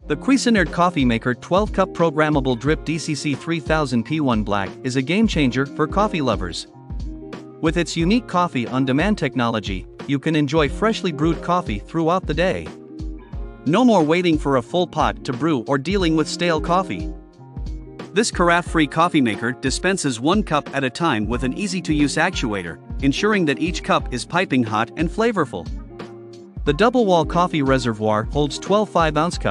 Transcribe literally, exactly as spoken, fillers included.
The Cuisinart Coffeemaker twelve cup Programmable Drip D C C three thousand P one Black is a game-changer for coffee lovers. With its unique coffee on-demand technology, you can enjoy freshly brewed coffee throughout the day. No more waiting for a full pot to brew or dealing with stale coffee. This carafe-free coffee maker dispenses one cup at a time with an easy-to-use actuator, ensuring that each cup is piping hot and flavorful. The double-wall coffee reservoir holds twelve five ounce cups.